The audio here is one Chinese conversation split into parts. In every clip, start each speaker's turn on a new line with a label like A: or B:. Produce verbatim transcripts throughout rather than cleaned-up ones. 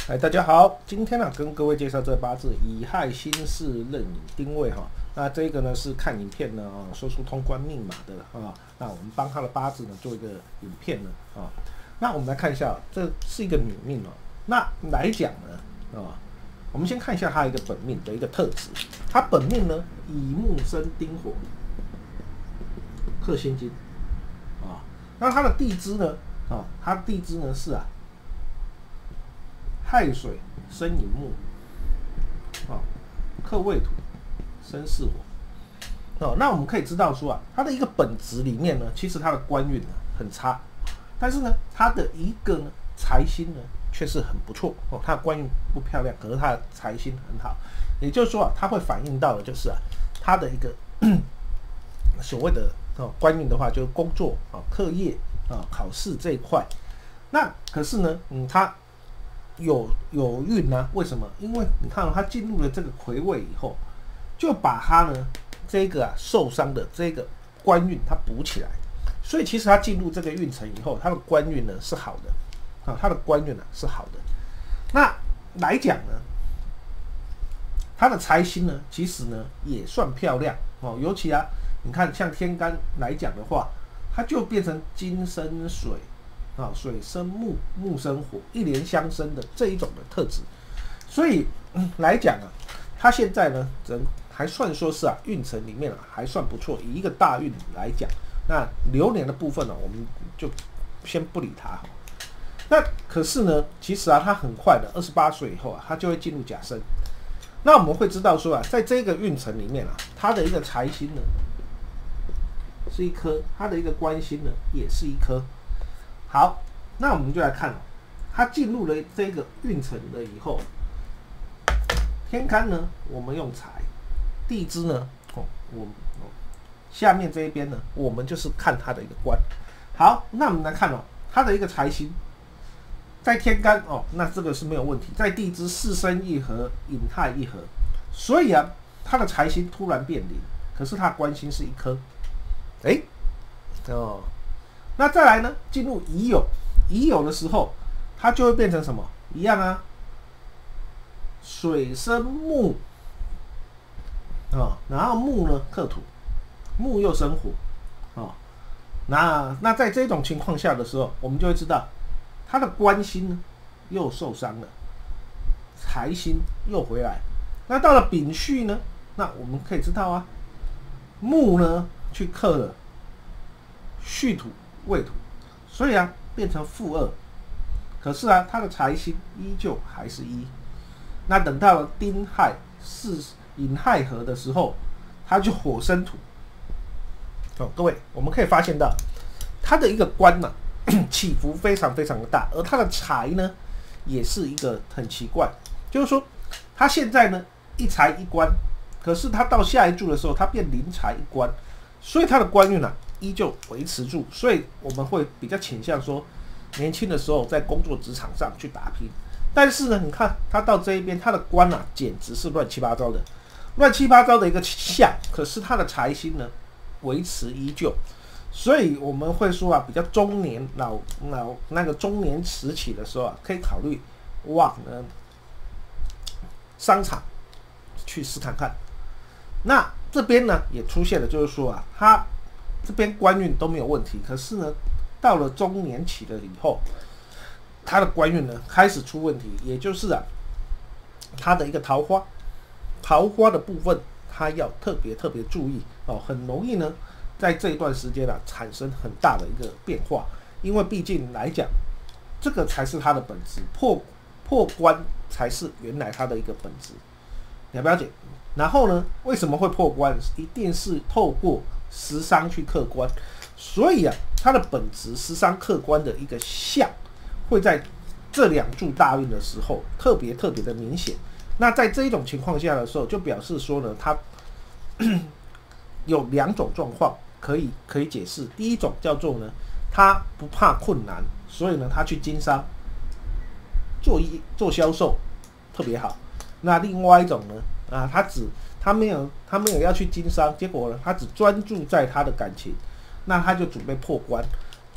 A: 哎，大家好，今天呢、啊、跟各位介绍这八字乙亥辛巳壬寅丁未哈。那这个呢是看影片呢啊，说出通关密码的啊。那我们帮他的八字呢做一个影片呢啊。那我们来看一下，这是一个女命哦。那来讲呢啊，我们先看一下她一个本命的一个特质。她本命呢乙木生丁火，克辛金啊。那她的地支呢啊，她的地支呢是啊。亥水生寅木，啊，克未土，生巳火。哦，那我们可以知道说啊，它的一个本质里面呢，其实它的官运呢很差，但是呢，它的一个呢财星呢却是很不错哦。它的官运不漂亮，可是它的财星很好，也就是说啊，它会反映到的就是啊，它的一个所谓的哦官运的话，就是工作啊、课业啊、考试这一块。那可是呢，嗯，它有有运呢、啊？为什么？因为你看、哦，他进入了这个癸未以后，就把他呢这个啊受伤的这个官运他补起来，所以其实他进入这个运程以后，他的官运呢是好的啊，他的官运呢是好的。那来讲呢，他的财星呢其实呢也算漂亮哦，尤其啊，你看像天干来讲的话，它就变成金生水。啊，水生木，木生火，一连相生的这一种的特质，所以、嗯、来讲啊，他现在呢，人还算说是啊，运程里面啊还算不错。以一个大运来讲，那流年的部分呢、啊，我们就先不理他。那可是呢，其实啊，他很快的，二十八岁以后啊，他就会进入甲申。那我们会知道说啊，在这个运程里面啊，他的一个财星呢是一颗，他的一个官星呢也是一颗。好，那我们就来看，它进入了这个运程了以后，天干呢，我们用财，地支呢，哦，我哦，下面这一边呢，我们就是看它的一个官。好，那我们来看哦，它的一个财星，在天干哦，那这个是没有问题，在地支巳申一合，寅亥一合，所以啊，它的财星突然变零，可是它的官星是一颗，哎，哦。那再来呢？进入乙酉，乙酉的时候，它就会变成什么？一样啊，水生木啊、哦，然后木呢克土，木又生火啊、哦。那那在这种情况下的时候，我们就会知道，它的官星呢又受伤了，财星又回来。那到了丙戌呢？那我们可以知道啊，木呢去克了戌土。未土，所以啊变成负二，可是啊它的财星依旧还是一。那等到了丁亥巳寅亥合的时候，它就火生土。哦，各位，我们可以发现到它的一个官呢、啊、起伏非常非常的大，而它的财呢也是一个很奇怪，就是说它现在呢一财一官，可是它到下一柱的时候，它变零财一官，所以它的官运啊。依旧维持住，所以我们会比较倾向说，年轻的时候在工作职场上去打拼。但是呢，你看他到这一边，他的官啊，简直是乱七八糟的，乱七八糟的一个相。可是他的财星呢，维持依旧，所以我们会说啊，比较中年老老那个中年时期的时候啊，可以考虑往呢商场去试看看。那这边呢也出现了，就是说啊，他。这边官运都没有问题，可是呢，到了中年期了以后，他的官运呢开始出问题，也就是啊，他的一个桃花，桃花的部分，他要特别特别注意哦，很容易呢，在这一段时间啊产生很大的一个变化，因为毕竟来讲，这个才是他的本质，破破官才是原来他的一个本质，了不了解？然后呢，为什么会破官？一定是透过食伤去克官，所以啊，它的本质食伤克官的一个相，会在这两柱大运的时候特别特别的明显。那在这一种情况下的时候，就表示说呢，它有两种状况可以可以解释。第一种叫做呢，他不怕困难，所以呢，他去经商、做一做销售特别好。那另外一种呢？啊，他只他没有他没有要去经商，结果呢，他只专注在他的感情，那他就准备破关。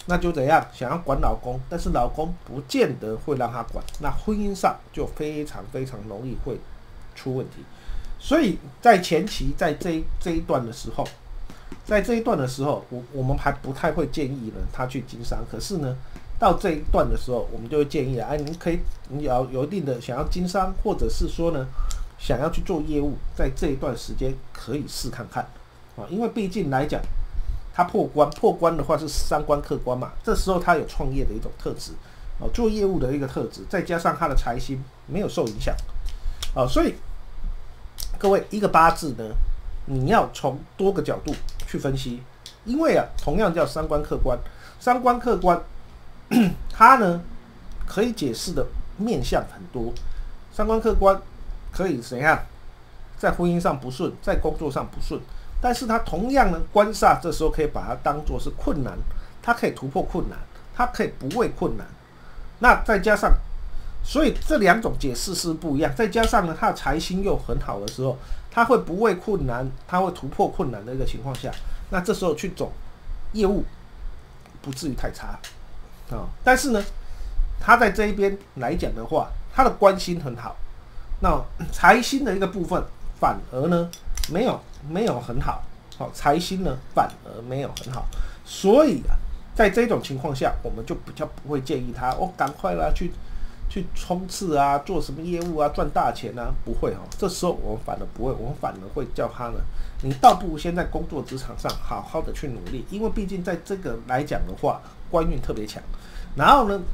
A: 那就怎样？想要管老公，但是老公不见得会让他管，那婚姻上就非常非常容易会出问题。所以在前期，在这一这一段的时候，在这一段的时候，我我们还不太会建议呢他去经商。可是呢，到这一段的时候，我们就会建议，哎，你可以，你要有一定的想要经商，或者是说呢，想要去做业务，在这一段时间可以试看看啊，因为毕竟来讲，他破关，破关的话是三关克关嘛，这时候他有创业的一种特质，哦，做业务的一个特质，再加上他的财星没有受影响，哦，所以各位一个八字呢，你要从多个角度去分析，因为啊，同样叫三关克关，三关克关，它呢可以解释的面向很多，三关克关可以怎样，在婚姻上不顺，在工作上不顺。但是它同样呢，官煞这时候可以把它当作是困难，它可以突破困难，它可以不畏困难。那再加上，所以这两种解释是不一样。再加上呢，它的财星又很好的时候，它会不畏困难，它会突破困难的一个情况下，那这时候去走业务，不至于太差啊、哦。但是呢，它在这一边来讲的话，它的官星很好，那财星的一个部分反而呢没有。没有很好，好财星呢反而没有很好，所以啊，在这种情况下，我们就比较不会建议他哦，赶快啦去去冲刺啊，做什么业务啊，赚大钱啊，不会哈、哦。这时候我们反而不会，我们反而会叫他呢，你倒不如先在工作职场上好好的去努力，因为毕竟在这个来讲的话，官运特别强，然后呢，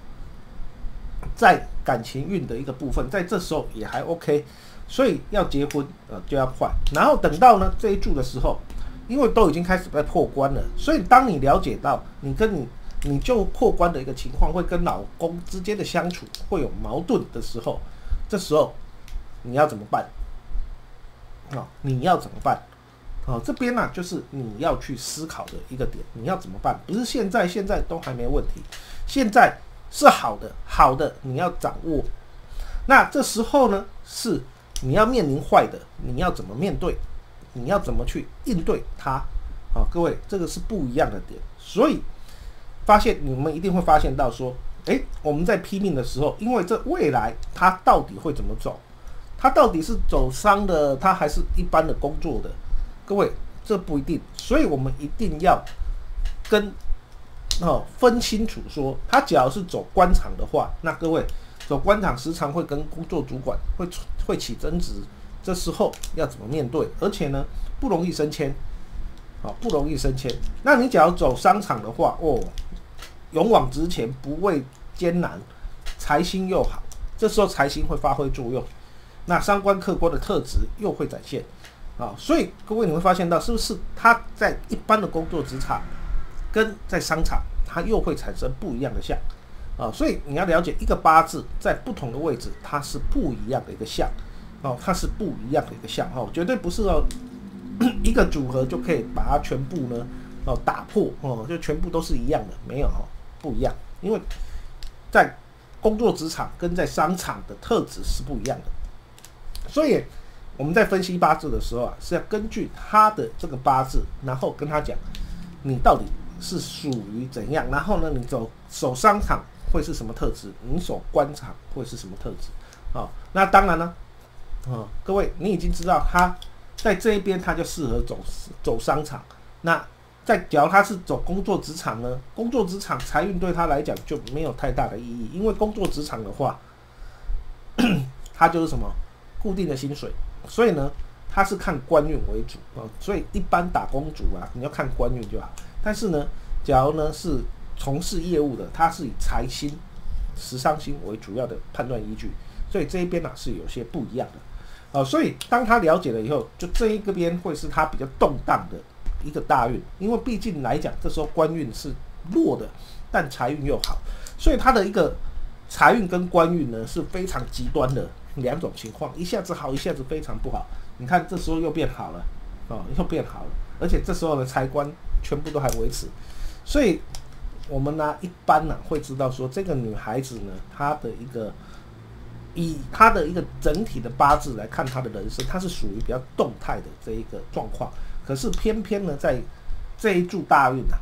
A: 在感情运的一个部分，在这时候也还 OK。所以要结婚呃就要快，然后等到呢这一柱的时候，因为都已经开始在破关了，所以当你了解到你跟你你就破关的一个情况，会跟老公之间的相处会有矛盾的时候，这时候你要怎么办？哦，你要怎么办？哦，这边呢、啊、就是你要去思考的一个点，你要怎么办？不是现在现在都还没问题，现在是好的，好的你要掌握。那这时候呢是。你要面临坏的，你要怎么面对？你要怎么去应对它？啊，各位，这个是不一样的点。所以发现你们一定会发现到说，哎，我们在批命的时候，因为这未来它到底会怎么走？它到底是走商的，它还是一般的工作的？各位，这不一定。所以我们一定要跟哦分清楚说，它只要是走官场的话，那各位。走官场时常会跟工作主管会会起争执，这时候要怎么面对？而且呢，不容易升迁，好、哦，不容易升迁。那你假如走商场的话，哦，勇往直前，不畏艰难，财星又好，这时候财星会发挥作用，那三官克官的特质又会展现，啊、哦，所以各位你会发现到，是不是他在一般的工作职场跟在商场，它又会产生不一样的相。啊，所以你要了解一个八字在不同的位置，它是不一样的一个相，哦，它是不一样的一个相，哦，绝对不是哦一个组合就可以把它全部呢哦打破哦，就全部都是一样的，没有哈、哦，不一样，因为在工作职场跟在商场的特质是不一样的，所以我们在分析八字的时候啊，是要根据他的这个八字，然后跟他讲你到底是属于怎样，然后呢，你走走商场。会是什么特质？你所观察会是什么特质？哦，那当然呢，哦，各位你已经知道他在这一边他就适合走走商场。那在假如他是走工作职场呢？工作职场财运对他来讲就没有太大的意义，因为工作职场的话，它就是什么固定的薪水，所以呢，他是看官运为主啊、哦。所以一般打工族啊，你要看官运就好。但是呢，假如呢是从事业务的，它是以财星、食伤星为主要的判断依据，所以这一边呢、啊、是有些不一样的，呃，所以当他了解了以后，就这一个边会是他比较动荡的一个大运，因为毕竟来讲，这时候官运是弱的，但财运又好，所以他的一个财运跟官运呢是非常极端的两种情况，一下子好，一下子非常不好。你看这时候又变好了，哦，又变好了，而且这时候的财官全部都还维持，所以。我们呢，一般呢会知道说，这个女孩子呢，她的一个以她的一个整体的八字来看，她的人生，她是属于比较动态的这一个状况。可是偏偏呢，在这一柱大运啊，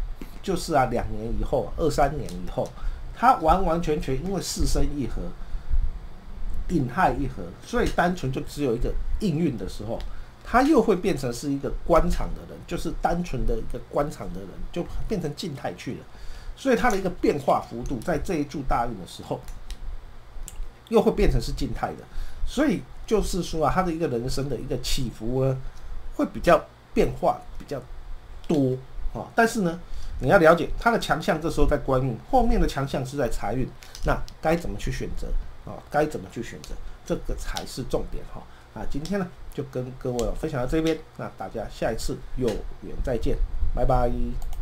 A: 就是啊，两年以后，二三年以后，它完完全全因为四生一合，引亥一合，所以单纯就只有一个应运的时候，它又会变成是一个官场的人，就是单纯的一个官场的人，就变成静态去了。所以它的一个变化幅度，在这一柱大运的时候，又会变成是静态的。所以就是说啊，他的一个人生的一个起伏呢，会比较变化比较多啊。但是呢，你要了解他的强项，这时候在官运，后面的强项是在财运，那该怎么去选择啊？该怎么去选择，这个才是重点哈。啊，今天呢就跟各位分享到这边，那大家下一次有缘再见，拜拜。